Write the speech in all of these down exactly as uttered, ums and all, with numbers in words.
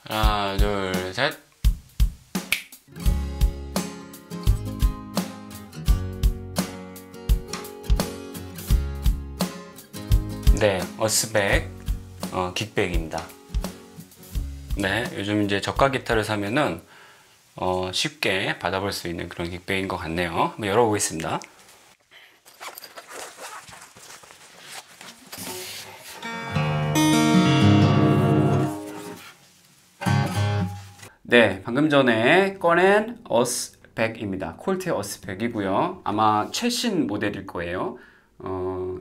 하나, 둘, 셋. 네, 어스백 어, 긱백입니다. 네, 요즘 이제 저가 기타를 사면은 어, 쉽게 받아볼 수 있는 그런 긱백인 것 같네요. 한번 열어보겠습니다. 네, 방금 전에 꺼낸 어스백입니다. 콜트의 어스백이고요. 아마 최신 모델일 거예요. 어,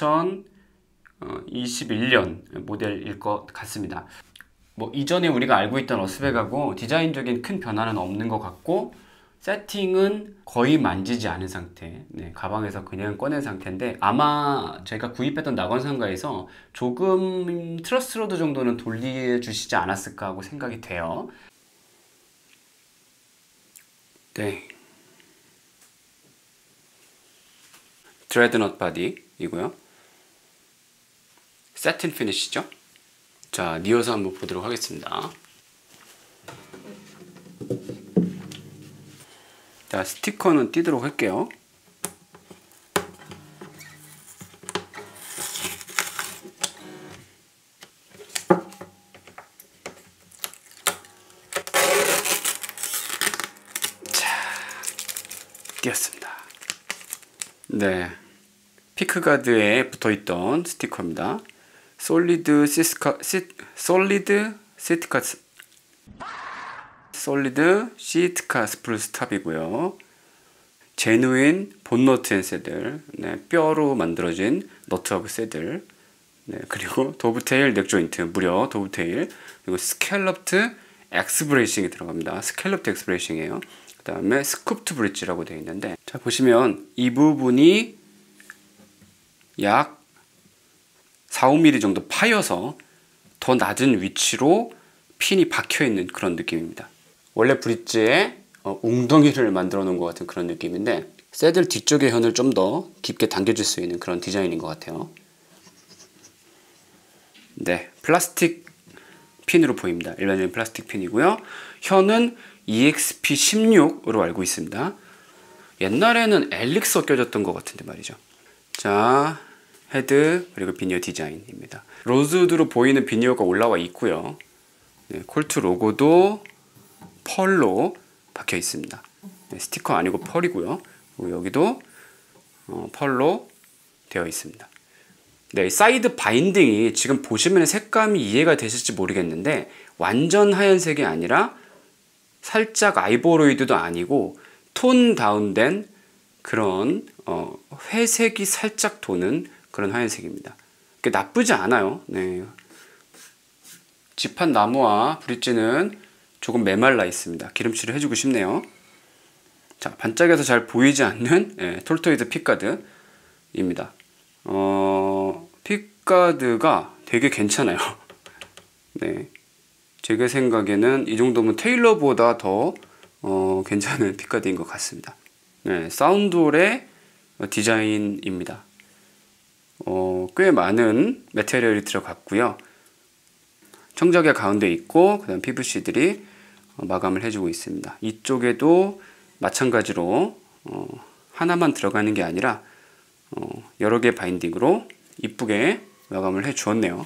이천이십일 년 모델일 것 같습니다. 뭐 이전에 우리가 알고 있던 어스백하고 디자인적인 큰 변화는 없는 것 같고, 세팅은 거의 만지지 않은 상태. 네, 가방에서 그냥 꺼낸 상태인데, 아마 제가 구입했던 낙원상가에서 조금 트러스 로드 정도는 돌려주시지 않았을까 하고 생각이 돼요. 네, 드레드넛 바디이고요. 세틴 피니시죠. 자, 니어서 한번 보도록 하겠습니다. 자, 스티커는 띄도록 할게요. 자, 띄었습니다. 네, 피크가드에 붙어있던 스티커입니다. 솔리드 시스카, 시, 솔리드 시트카, 솔리드 시트카 스프루스 탑이고요. 제누인 본너트 앤 새들, 네, 뼈로 만들어진 너트하고 새들, 네, 그리고 도브테일 넥 조인트, 무려 도브테일, 그리고 스캘럽트 엑스브레이싱이 들어갑니다. 스캘럽트 엑스브레이싱이에요. 그 다음에 스쿱트 브릿지라고 되어 있는데, 자, 보시면 이 부분이 약 사, 오 밀리미터 정도 파여서 더 낮은 위치로 핀이 박혀 있는 그런 느낌입니다. 원래 브릿지에 어, 웅덩이를 만들어 놓은 것 같은 그런 느낌인데, 새들 뒤쪽의 현을 좀 더 깊게 당겨줄 수 있는 그런 디자인인 것 같아요. 네, 플라스틱 핀으로 보입니다. 일반적인 플라스틱 핀이고요. 현은 이엑스피 십육으로 알고 있습니다. 옛날에는 엘릭서 껴졌던 것 같은데 말이죠. 자, 헤드 그리고 비니어 디자인입니다. 로즈우드로 보이는 비니어가 올라와 있고요. 네, 콜트 로고도 펄로 박혀 있습니다. 네, 스티커 아니고 펄이고요. 그리고 여기도 어, 펄로 되어 있습니다. 네, 사이드 바인딩이 지금 보시면 색감이 이해가 되실지 모르겠는데, 완전 하얀색이 아니라 살짝 아이보로이드도 아니고 톤 다운된 그런 어, 회색이 살짝 도는 그런 하얀색입니다. 나쁘지 않아요. 네. 지판 나무와 브릿지는 조금 메말라 있습니다. 기름칠을 해주고 싶네요. 자, 반짝여서 잘 보이지 않는 예, 톨토이드 픽가드입니다. 어, 픽가드가 되게 괜찮아요. 네, 제가 생각에는 이 정도면 테일러보다 더 어, 괜찮은 픽가드인 것 같습니다. 네, 사운드홀의 디자인입니다. 어, 꽤 많은 매테리얼이 들어갔고요. 청자기가 가운데 있고, 그 다음 피브이씨들이 마감을 해주고 있습니다. 이쪽에도 마찬가지로 어, 하나만 들어가는 게 아니라 어, 여러 개 바인딩으로 이쁘게 마감을 해 주었네요.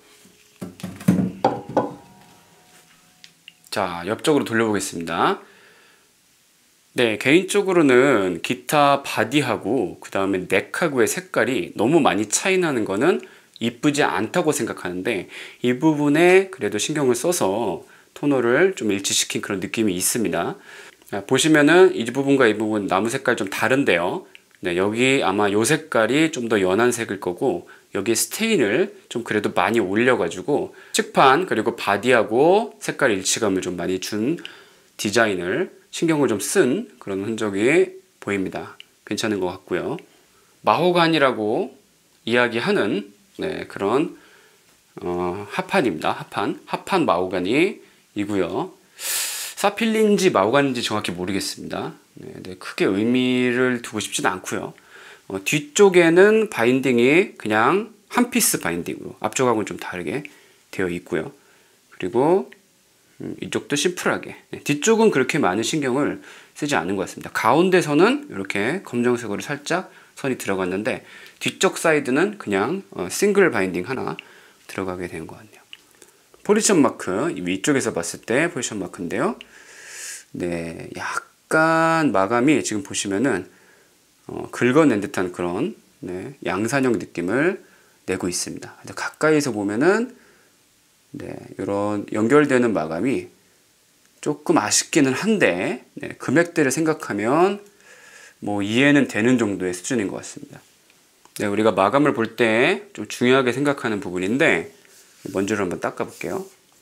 자, 옆쪽으로 돌려보겠습니다. 네, 개인적으로는 기타 바디하고 그 다음에 넥하고의 색깔이 너무 많이 차이 나는 거는 이쁘지 않다고 생각하는데, 이 부분에 그래도 신경을 써서 토너를 좀 일치시킨 그런 느낌이 있습니다. 자, 보시면은 이 부분과 이 부분 나무 색깔 좀 다른데요. 네, 여기 아마 요 색깔이 좀 더 연한 색일 거고, 여기 스테인을 좀 그래도 많이 올려가지고 측판 그리고 바디하고 색깔 일치감을 좀 많이 준 디자인을 신경을 좀 쓴 그런 흔적이 보입니다. 괜찮은 것 같고요. 마호가니라고 이야기하는 네, 그런 어, 합판입니다. 합판, 합판 마호가니이고요. 사필린지 마호가니인지 정확히 모르겠습니다. 네, 네, 크게 의미를 두고 싶지는 않고요. 어, 뒤쪽에는 바인딩이 그냥 한 피스 바인딩으로, 앞쪽하고는 좀 다르게 되어 있고요. 그리고 음, 이쪽도 심플하게. 네, 뒤쪽은 그렇게 많은 신경을 쓰지 않는 것 같습니다. 가운데서는 이렇게 검정색으로 살짝 선이 들어갔는데 뒤쪽 사이드는 그냥 어, 싱글 바인딩 하나 들어가게 된 것 같네요. 포지션 마크, 위쪽에서 봤을 때 포지션 마크인데요. 네, 약간 마감이 지금 보시면은 어, 긁어낸 듯한 그런 네, 양산형 느낌을 내고 있습니다. 가까이서 보면은 네, 이런 연결되는 마감이 조금 아쉽기는 한데 네, 금액대를 생각하면 뭐 이해는 되는 정도의 수준인 것 같습니다. 네, 우리가 마감을 볼 때 좀 중요하게 생각하는 부분인데 먼지를 한번 닦아 볼게요.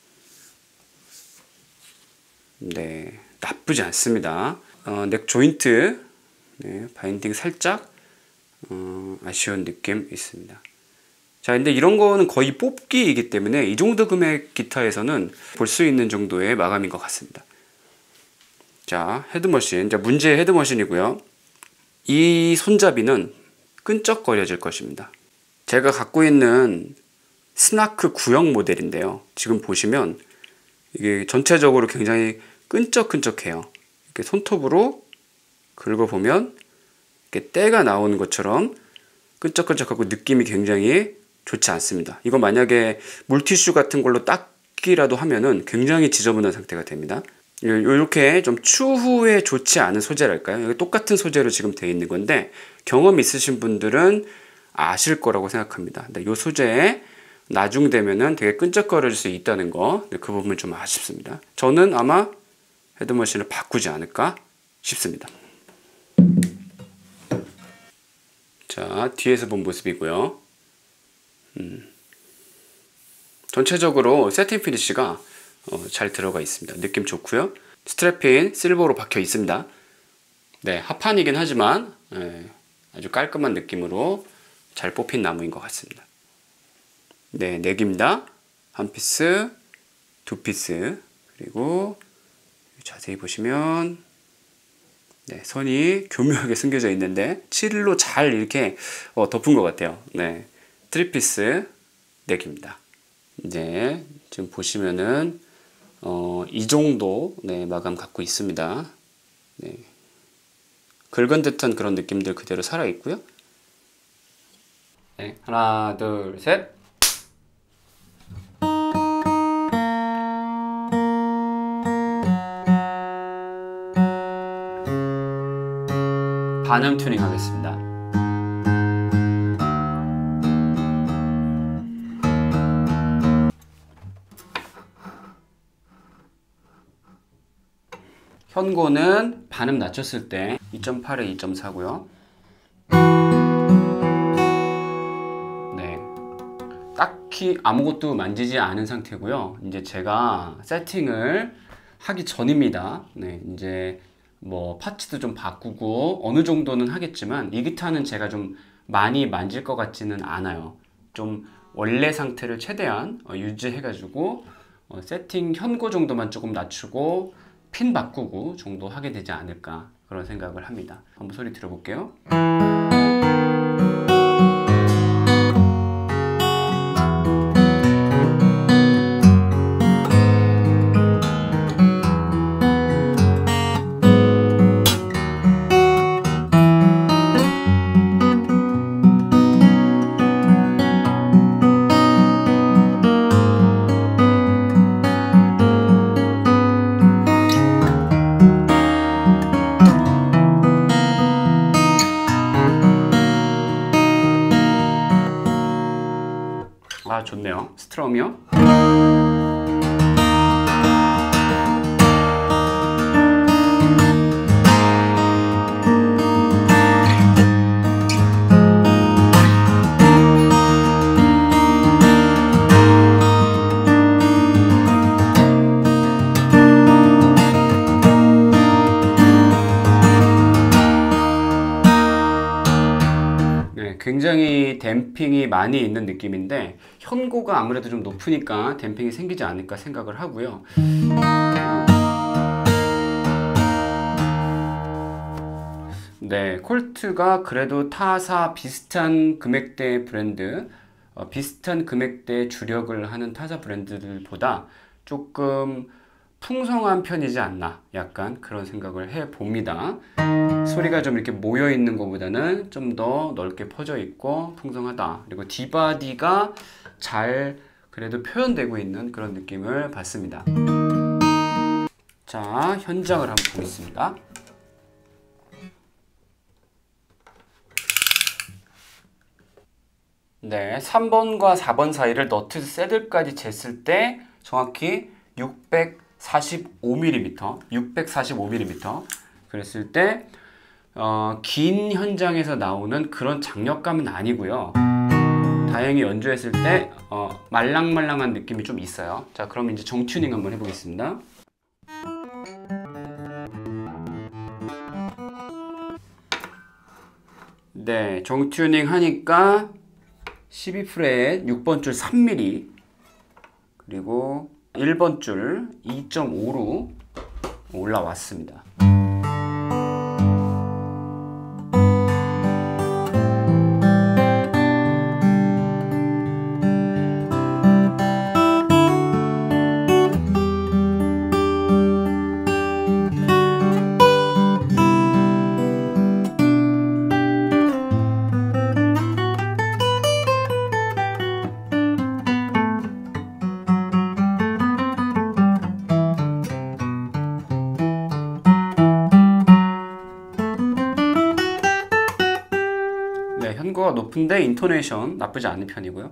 네, 나쁘지 않습니다. 어, 넥 조인트 네, 바인딩 살짝 어, 아쉬운 느낌 있습니다. 자, 근데 이런 거는 거의 뽑기이기 때문에 이 정도 금액 기타에서는 볼 수 있는 정도의 마감인 것 같습니다. 자, 헤드머신. 자, 문제의 헤드머신이고요. 이 손잡이는 끈적거려질 것입니다. 제가 갖고 있는 스나크 구형 모델인데요. 지금 보시면 이게 전체적으로 굉장히 끈적끈적해요. 이렇게 손톱으로 긁어보면 이렇게 때가 나오는 것처럼 끈적끈적하고 느낌이 굉장히 좋지 않습니다. 이거 만약에 물티슈 같은 걸로 닦기라도 하면은 굉장히 지저분한 상태가 됩니다. 이렇게 좀 추후에 좋지 않은 소재랄까요? 똑같은 소재로 지금 되어 있는 건데 경험 있으신 분들은 아실 거라고 생각합니다. 이 소재에 나중 되면은 되게 끈적거려질 수 있다는 거, 그 부분 좀 아쉽습니다. 저는 아마 헤드머신을 바꾸지 않을까 싶습니다. 자, 뒤에서 본 모습이고요. 음. 전체적으로 세팅 피니쉬가 어, 잘 들어가 있습니다. 느낌 좋고요. 스트랩핀 실버로 박혀 있습니다. 네, 합판이긴 하지만 예, 아주 깔끔한 느낌으로 잘 뽑힌 나무인 것 같습니다. 네, 넥입니다. 한 피스, 두 피스, 그리고 자세히 보시면 네, 선이 교묘하게 숨겨져 있는데 칠로 잘 이렇게 어, 덮은 것 같아요. 네, 삼 피스 넥입니다. 이제 지금 보시면은 어, 이 정도 네, 마감 갖고 있습니다. 네, 긁은 듯한 그런 느낌들 그대로 살아 있고요. 네, 하나, 둘, 셋. 반음 튜닝 하겠습니다. 현고는 반음 낮췄을 때 이 점 팔에 이 점 사고요. 네, 딱히 아무것도 만지지 않은 상태고요. 이제 제가 세팅을 하기 전입니다. 네, 이제 뭐 파츠도 좀 바꾸고 어느 정도는 하겠지만 이 기타는 제가 좀 많이 만질 것 같지는 않아요. 좀 원래 상태를 최대한 어, 유지해 가지고 어, 세팅 현고 정도만 조금 낮추고 핀 바꾸고 정도 하게 되지 않을까 그런 생각을 합니다. 한번 소리 들어볼게요. 아, 좋네요. 스트럼이요. 굉장히 댐핑이 많이 있는 느낌인데 현고가 아무래도 좀 높으니까 댐핑이 생기지 않을까 생각을 하고요. 네, 콜트가 그래도 타사 비슷한 금액대 브랜드, 어, 비슷한 금액대 주력을 하는 타사 브랜드들보다 조금 풍성한 편이지 않나, 약간 그런 생각을 해 봅니다. 소리가 좀 이렇게 모여 있는 것보다는 좀 더 넓게 퍼져 있고 풍성하다. 그리고 뒷바디가 잘 그래도 표현되고 있는 그런 느낌을 받습니다. 자, 현장을 한번 보겠습니다. 네, 삼 번과 사 번 사이를 너트 새들까지 쟀을 때 정확히 육백사십오 밀리미터, 육백사십오 밀리미터 그랬을 때 어, 긴 현장에서 나오는 그런 장력감은 아니고요. 다행히 연주했을 때 어, 말랑말랑한 느낌이 좀 있어요. 자, 그럼 이제 정튜닝 한번 해보겠습니다. 네, 정튜닝 하니까 십이 프렛 육 번 줄 삼 밀리미터 그리고 일 번 줄 이 점 오로 올라왔습니다. 네, 현고가 높은데 인토네이션 나쁘지 않은 편이고요.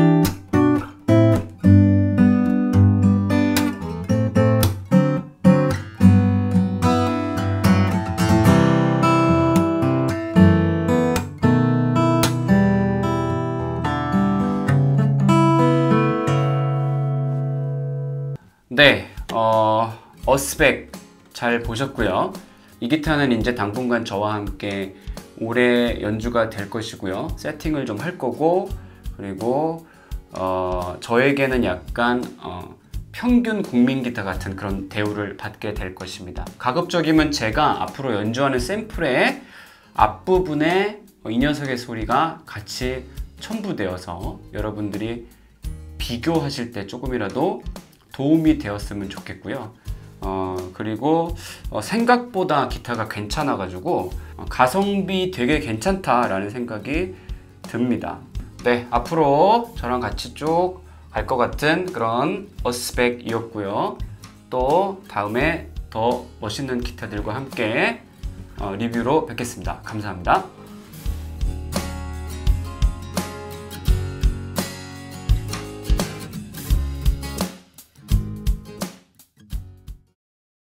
네, 어, 어스백 잘 보셨고요. 이 기타는 이제 당분간 저와 함께 오래 연주가 될 것이고요. 세팅을 좀 할 거고, 그리고 어, 저에게는 약간 어, 평균 국민 기타 같은 그런 대우를 받게 될 것입니다. 가급적이면 제가 앞으로 연주하는 샘플의 앞부분에 이 녀석의 소리가 같이 첨부되어서 여러분들이 비교하실 때 조금이라도 도움이 되었으면 좋겠고요. 어, 그리고 어, 생각보다 기타가 괜찮아 가지고 어, 가성비 되게 괜찮다 라는 생각이 듭니다. 네, 앞으로 저랑 같이 쭉 갈 것 같은 그런 어스백이었고요. 또 다음에 더 멋있는 기타들과 함께 어, 리뷰로 뵙겠습니다. 감사합니다.